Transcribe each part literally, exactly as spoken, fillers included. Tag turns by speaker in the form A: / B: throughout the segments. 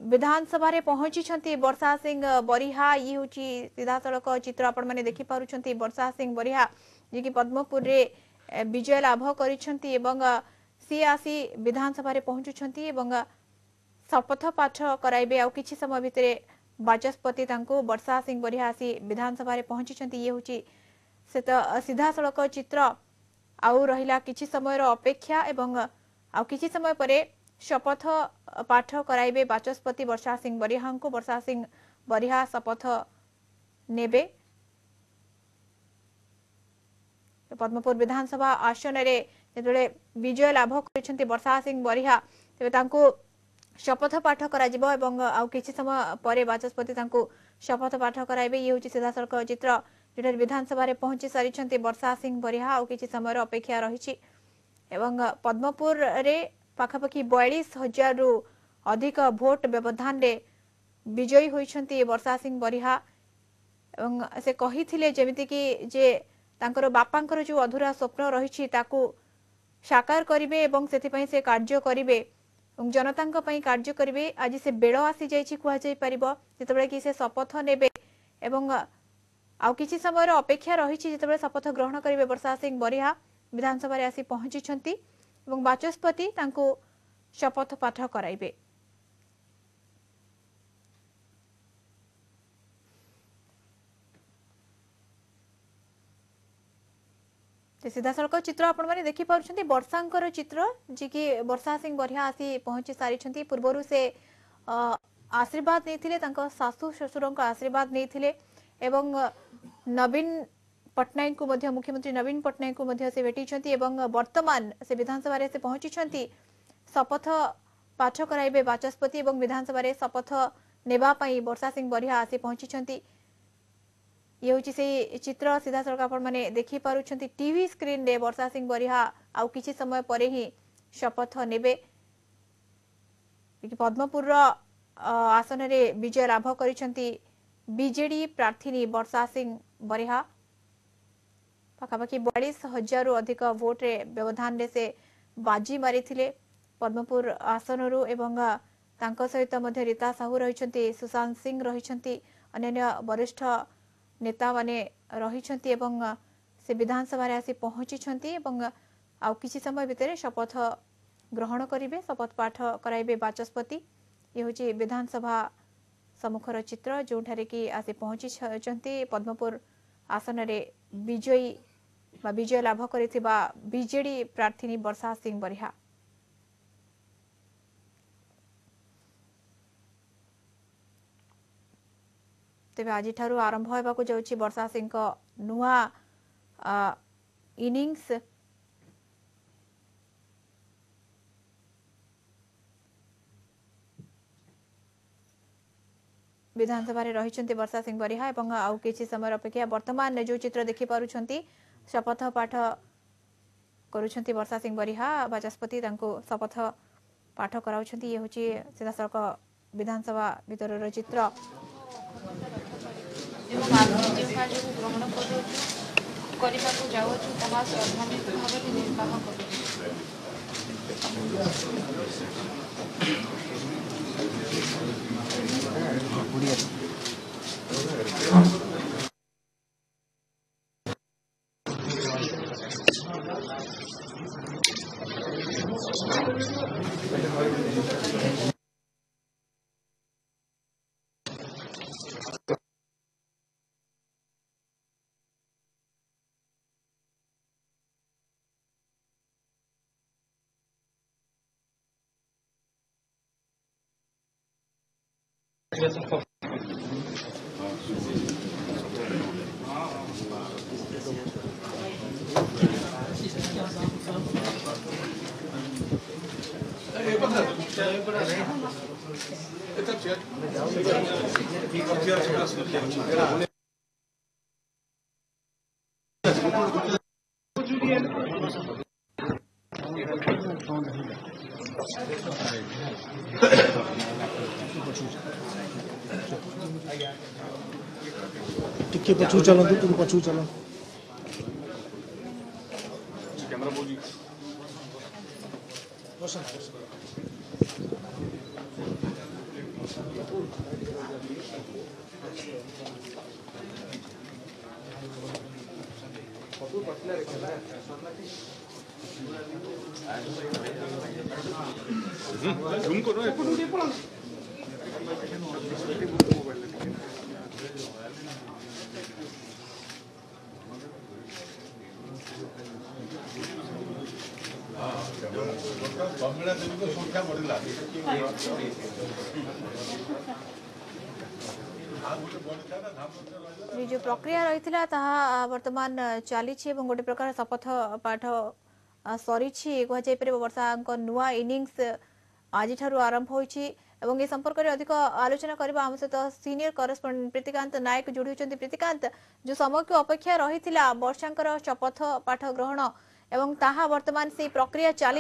A: विधानसभा रे पहुंची वर्षा सिंह बरिहा। ये हूँ सीधा सड़क चित्र आपण मैंने देखि पारुछंती। वर्षा सिंह बरिहा जी की पद्मपुर रे विजय लाभ करिछंती एवं सी आसी विधानसभा रे पहुंचुछंती एवं शपथ पाठ कराइबे। आ किछि समय भितरे बाचस्पति तांको वर्षा सिंह बरिहा आसी विधानसभा रे पहुंचुछंती। ये हूँ से सीधा सड़क चित्र। आउ रहिला किछि समय अपेक्षा एवं आ किछि समय परे शपथ पाठ कराइबे बाचस्पति वर्षा सिंह बरिहा को। वर्षा सिंह बरिहा शपथ नेबे। पद्मपुर विधानसभा आसन रे जेतले विजय लाभ करिसेंती वर्षा सिंह बरिहा तेबे तांको शपथ पाठ करा जिवो एवं आ किछि समय परे बाचस्पति तांको शपथ पाठ कराइबे। ये होची सीधा सड़क चित्र जेतले विधानसभा रे पहुंची सारिसेंती वर्षा सिंह बरिहा। आ किछि समय अपेक्षा रहिछि एवं पद्मपुर रे पाखापाखि बयालीस हजार रु अधिक भोट व्यवधान रे विजयी होइछंती वर्षा सिंह बरिहा। एवं से कहिथिले जेमिति कि जे तांकर बापांकर जो अधूरा स्वप्न रहिछि ताकू साकार करिवे एवं सेति पई से कार्य करिवे एवं जनतांक पई कार्य करिवे। आज से बेळ आसी जाइछि कुहा जाय परिबो जेतबेले कि से शपथ नेबे एवं आ किछि समय अपेक्षा रहिछि जेतबेले शपथ ग्रहण करिवे। वर्षा सिंह बरिहा विधानसभा रे आसी पहुंचिछंती एवं बाचस्पति तांको शपथ पाठ कराइबे। सीधा सड़क चित्र आपण माने देखि पारुछंती। वर्षांकर चित्र जी की वर्षा सिंह बरिहा आसी पहुंची सारिछंती। पूर्वरु से आशीर्वाद नेथिले तांको सासु ससुरंक आशीर्वाद नेथिले एवं नवीन पटनायक को मध्य मुख्यमंत्री नवीन पटनायक को मध्य से भेटिछंती एवं वर्तमान से विधानसभा रे से पहुंचिछंती। शपथ पाठ कराइबे बाचस्पति एवं विधानसभा रे शपथ नेबा पई वर्षा सिंह बरिहा आसी पहुंचिछंती। ये होची से चित्र सीधा सड़क आपण माने देखि पारुछंती टीवी स्क्रीन रे। वर्षा सिंह बरिहा आउ किछि समय परे ही शपथ नेबे। पद्मपुर आसन रे विजय लाभ करिछंती बीजेडी प्रार्थी वर्षा सिंह बरिहा। पाखापाखि बयालीस हजार रु अधिक भोट रे व्यवधान रे से बाजी मारिथिले पद्मपुर आसन रु एवं तांको सहित मध्य रीता साहू रहिछंती, सुशांत सिंह रहिछंती, अन्य वरिष्ठ नेता माने रहिछंती एवं से विधानसभा रे आसी पहुंचिछंती एवं आ किछि समय भितरे शपथ ग्रहण करिवे। शपथ पाठ कराइबे बाचस्पति। ये होची विधानसभा सम्मुखर चित्र जोठारे कि आसी पहुंचिछंती पद्मपुर आसन रे विजयी बा विजय लाभ करिथिबा बीजेडी प्रार्थी वर्षा सिंह बरिहा। तेबे आज ठारू आरंभ होबाकू जाउछि वर्षा सिंह को नुआ इनिंग्स। विधानसभा रे रहिछंती वर्षा सिंह बरिहा एवं आउ किछि समय अपेक्षा वर्तमान जो चित्र देखि पारुछंती शपथ पाठ करूछंती वर्षा सिंह बरिहा। बाचस्पति तांको शपथ पाठ कराउछंती। ये होची सीधा सड़क विधानसभा भीतर चित्र।
B: ग्रहण करने को जाऊँ ताहा स्वाभाविक भाव निर्वाह कर
C: टिके पछू चलो टिके पछू चलो
D: कैमरा बोली
C: बस
D: जूम करो संख्या बढ़ला
A: जो प्रक्रिया रही बर्तमान चली गोटे प्रकार शपथ पाठ सरी कहुपर वर्षा नुआ इनिंग्स आज आरंभ होती ए संपर्क में अधिक आलोचना करबा आम सहित सीनियर करेस्पोंडेंट प्रीतिकांत नायक जोड़ी होती। प्रीतिकांत, जो समय को अपेक्षा रही वर्षा शपथ पाठ ग्रहण एवं ताहा वर्तमान से प्रक्रिया चली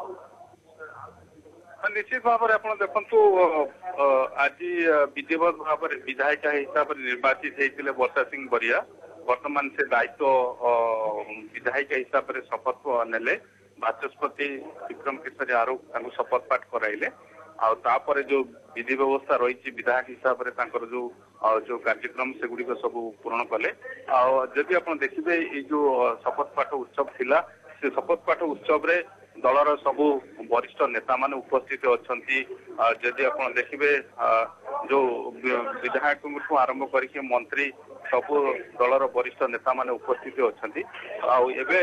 E: निश्चित भाव में आप देखु आज विधिवत भाव में विधायिका हिसाब से निर्वाचित होते वर्षा सिंह बरिया वर्तमान से दायित्व विधायिका हिसाब से शपथ नेले बाचस्पति विक्रम केसरी आरूख शपथ पाठ कराइले आउे जो विधि व्यवस्था रही विधायक हिसाब से जो जो कार्यक्रम से गुड़िक सब पूर्ण कले आदि आप देखिए ये जो शपथ पाठ उत्सव थिला से शपथ पाठ उत्सव रे दलर सबू वरिष्ठ नेता माने उपस्थित अच्छा जदि आप देखिए जो विधायक आरंभ करके मंत्री सबू दलर वरिष्ठ नेता माने उपस्थित अच्छा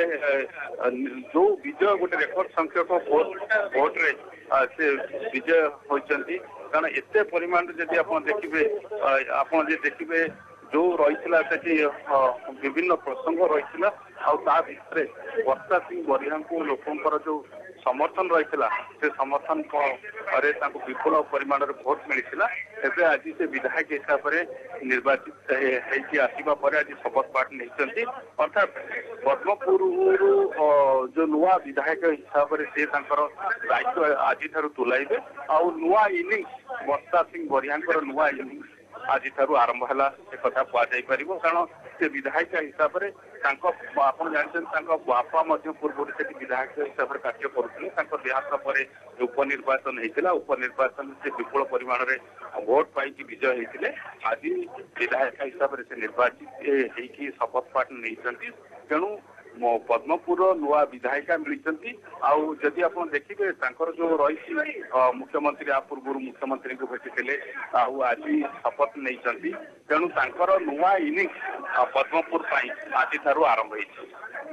E: जो विजय गोटे रेकर्ड संख्यक भोट रे से विजय होती कारण एत परिमाण जदि आप देखिए आप देखिए जो रही विभिन्न प्रसंग रही भितर वर्षा सिंह बरिया को लोकंर जो समर्थन रही से समर्थन विपुल परिमाण भोट मिलता एवं आज से विधायक हिसाब से निर्वाचित आसवा पर आज शपथ पाठ नहीं अर्थात पद्मपुर जो नुआ विधायक हिसाब से दायित्व आज तुलाइबे आ नुआ इनिंग्स वर्षा सिंह बरिया नुआ इनिंग्स आज आरंभ है एक कथा कहुपर कारण से विधायिका हिसाब से आप जानते बापा पूर्व से विधायक हिसाब से कार्य करुले देहांत पर उपनिर्वाचन होता उपनिर्वाचन से विपुल परिमाण में भोट पाई विजय होते आज विधायक हिसाब से निर्वाचित हो शपथ पाठ नहीं तेणु पद्मपुर नुआ विधायिका मिलती आदि आप देखिए जो रही मुख्यमंत्री आ पूर्व मुख्यमंत्री को भेटी आज शपथ नहीं तेणु नुआ इनिंग्स पद्मपुर आज आरंभ हो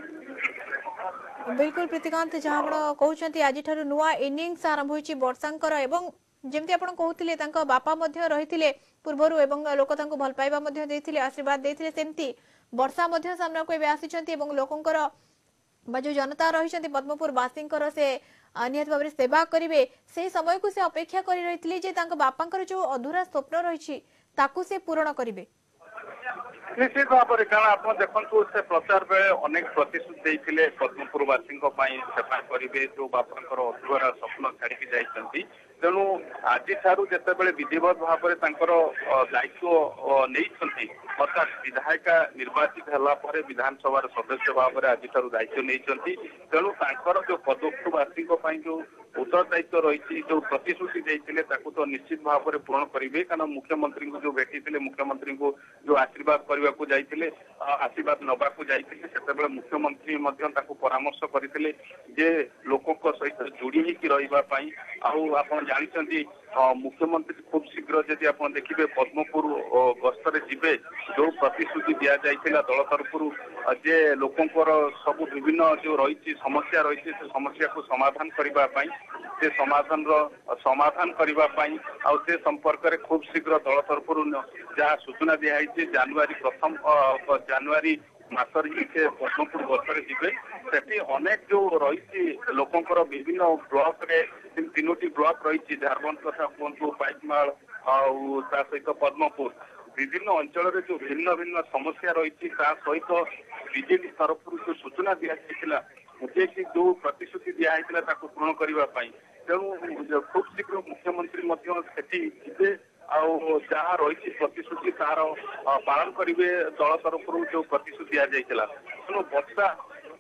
A: बिल्कुल प्रीतिकांत जहाँ कहते आज नुआ इनिंग्स आरंभ होती वर्षांकर एवं जमती आप कहते बापा रही पूर्वर लोक भल पाइबा आशीर्वाद देते सेमती वर्षा सामना को आसी लोकंर जो जनता रही पद्मपुर वासी से निहत भाव सेवा करेंगे से समय को से अपेक्षा कर रही बापा जो अधूरा स्वप्न रही से पूरण करेंगे
E: निश्चित भाव में कारण आप देखु से प्रचार बेले अनेक प्रतिश्रुति देते पद्मपुरवासी करेंगे जो बापा अधूरा स्वप्न छाड़ी जाती तेणु आज जिते विधिवत भाव में दायित्व नहीं अर्थात विधायिका निर्वाचित है विधानसभा सदस्य भाव में आज दायित्व नहीं तेणु जो पद्मपुरवासी जो उत्तरदायित्व रही जो प्रतिश्रुति देते तो निश्चित भाव में पूर्ण करेंगे कारण मुख्यमंत्री को जो भेटी मुख्यमंत्री को जो आशीर्वाद करने को जाते आशीर्वाद नवा को जाते मुख्यमंत्री परामर्श करते जे लोकों सहित जोड़ी रही आप जानते मुख्यमंत्री खूब शीघ्र जदि आप देखिए पद्मपुर गस्तर जीवे जो प्रतिश्रुति दि जाइए दल तरफ जे लोकंर सब विभिन्न जो रही समस्या रही समस्या को समाधान करने से समाधान समाधान करने से संपर्क में खूब शीघ्र दल तरफ जहाँ सूचना दिखाई जनवरी प्रथम जनवरी मासर से पद्मपुर गस्तर जीवे से अनेक जो रही लोकंर विभिन्न ब्लॉक रे तीनोटी ब्लॉक रही झारबंद कथा कहतु पाइकमाल सहित पद्मपुर विभिन्न अंचल जो भिन्न भिन्न समस्या रही सहित बीजेपी तरफ जो सूचना दि जाइए कि जो प्रतिश्रुति दिखाई पूर्ण करने तेणु खूब शीघ्र मुख्यमंत्री से जहाँ रही प्रतिश्रुति तार पालन करेंगे दल तरफ जो प्रतिश्रुति दि जाइए तेणु वर्षा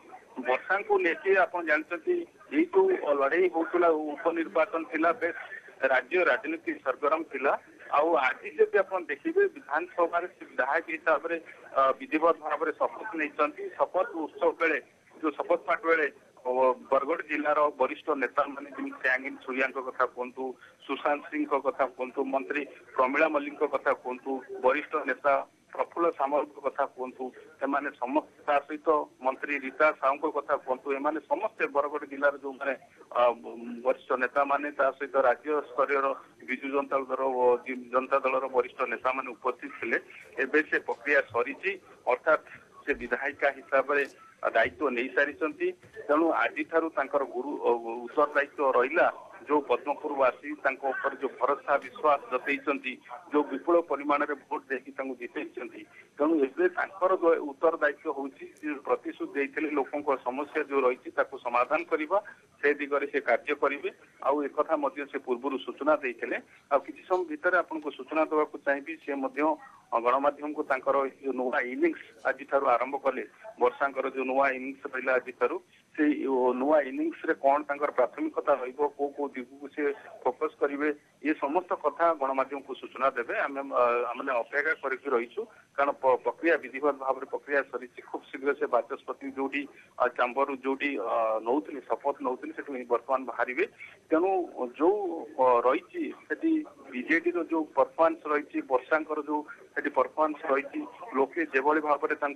E: वर्षा को लेकिन आप जानते ये जो लड़ाई होता उपनिर्वाचन थिला बेस राज्य राजनीति सरगरम थिला आउ आज जब आप देखिए विधानसभा विधायक हिसाब से विधिवत भाव में शपथ नहीं शपथ उत्सव बेले जो शपथ पाठ बेले बरगढ़ जिलार वरिष्ठ नेता माने श्यांगिन छुरिया कथा कहतु सुशांत सिंह कथा कहतु मंत्री प्रमिला मल्लिक कथा कहतु वरिष्ठ नेता प्रफुल्ल सामल कथा कहतु एमाने समस्त सहित मंत्री रीता साहू कथा कहतु एमाने समस्ते बरगढ़ जिलार जो माने वरिष्ठ नेता माने ता सहित राज्य स्तर विजु जनता दल जनता दल वरिष्ठ नेता माने उपस्थित थे एबे से प्रक्रिया सरी अर्थात से विधायिका हिसाब से दायित्व नहीं सारी तेणु आज गुरु उत्तरदायित्व रहा जो पद्मपुरवासी जो भरोसा विश्वास जतई जो विपुल परिमाण में भोट देखी जितई तेणु एवं उत्तरदायित्व हूँ प्रतिश्रुति देते लोकों समस्या जो रही समाधान करने से दिगरे से कार्य करेंगे आउ एक से पूर्व सूचना देते कि समय भितर आपको सूचना देवाक चाहिए सी गणमाध्यम को जो नुआ इनिंग्स आज आरंभ कले वर्षांकर जो नुआ इनिंग्स रहा आज से नुआ इनिंग्स रे कौन प्राथमिकता रही दिगू से फोकस करेंगे ये समस्त कथा गणमाध्यम को सूचना देवे आम अपेक्षा करके रहीचु कारण प्रक्रिया विधिवत भाव में प्रक्रिया सरी खूब शीघ्र से बाचस्पति जो चांबर जो नौली शपथ नौली से बर्तमान बाहर तेणु जो रही बीजेडी जो परफॉर्मेंस रही वर्षांकर जो परफॉर्मेंस रही लोके जो भाव में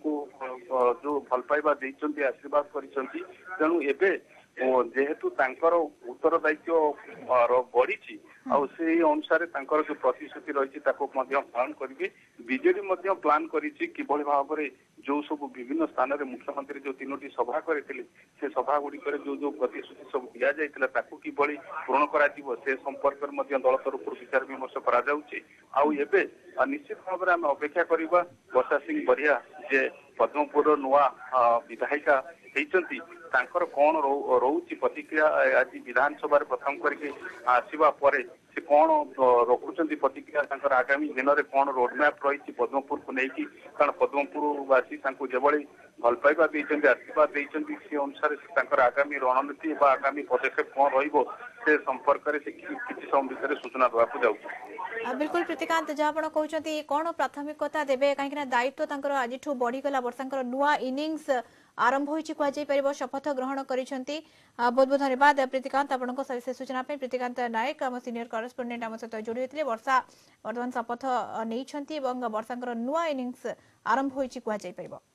E: जो भल पाइबा देइचंती आशीर्वाद करिसंती तेणु एबे जेहेतु तांकर उत्तरदायित्व बढ़ी से अनुसार तांकर जो प्रतिश्रुति रही पालन करेंगे बीजेडी प्लान करी भाव में जो सब विभिन्न स्थान में मुख्यमंत्री जो तीनो सभा करते से सभा गुड़िक जो जो प्रतिश्रुति सब दि जाता कि पूरण कर संपर्क में दल तरफ विचार विमर्श करे निश्चित भाव में आम अपेक्षा करवा वर्षा सिंह बरिया जे पद्मपुर नुआ विधायिका होती तांकर कौन रोची प्रतिक्रिया आज विधानसभा प्रथम करके आसवा पर से कौन रखुंट प्रतिक्रिया तांकर आगामी दिन में कौन रोडमैप रही पद्मपुर को लेकिन कारण पद्मपुरवासी जो भल पाइबा देते आशीर्वाद देते से अनुसार तांकर आगामी रणनीति आगामी पदक्षेप कौन रे संपर्क में किसी समय भितर सूचना देवाक जाऊँ।
A: बिल्कुल प्रीतिकांत जहाँ कहते कौन प्राथमिकता देवे कहीं दायित्व आज बढ़ीगला वर्षांकर नुआ इनिंग्स आरंभ होइछि कुआजाई परिबो शपथ ग्रहण करिसेंती बहुत बहुत धन्यवाद प्रीतिकांत आपनको सविशेष सूचना पे प्रीतिकांत नायक हम सीनियर करेस्पोंडेंट हम सहित जोड़ी होइतिले वर्षा वर्तमान शपथ नैछंती एवं वर्षांकर नुआ इनिंग्स आरंभ होइछि कुआजाई परिबो।